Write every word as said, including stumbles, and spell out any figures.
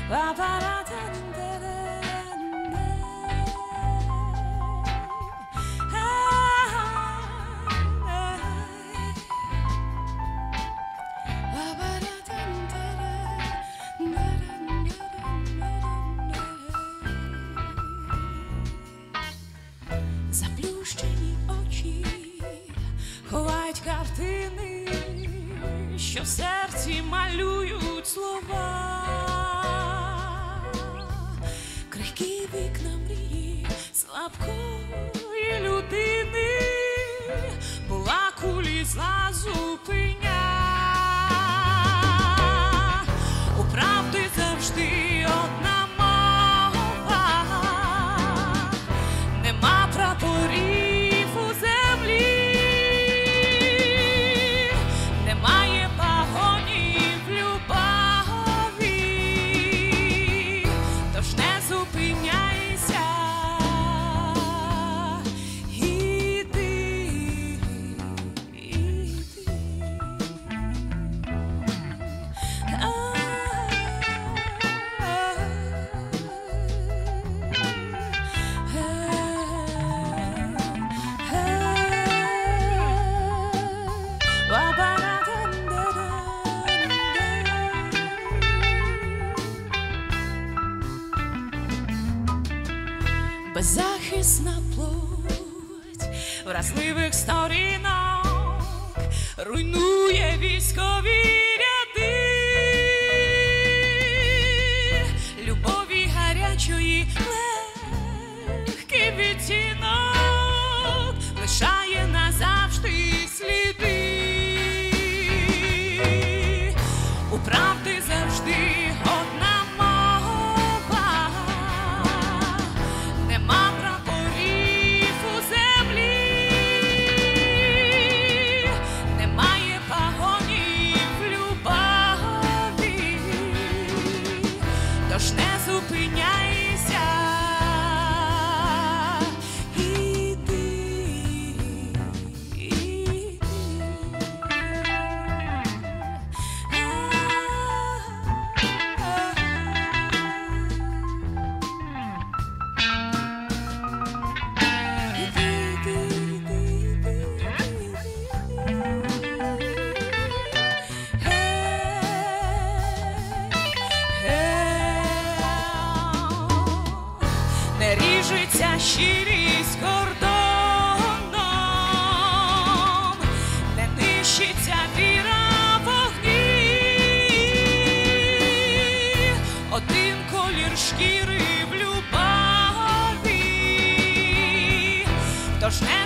Заплющені очі ховають картини, що в серці малюють слова. Крихкі вікна мрії слабкої людини, була кулі зла зупиня. У правди завжди одна мова, нема прапорів у землі, немає пагонів любові, тож не зупиняйся, іди, іди. Беззахисна плоть вразливих сторінок руйнує військові ряди, любові гарячої легкий відтінок лишає назавжди сліди. У правди завжди одна мова, нема прапорів у землі, немає пагонів любові, тож не зупиняйся, іди, іди. Не ріжеться щирість кордоном, не нищиться віра в огні, один колір шкіри в любові, тож не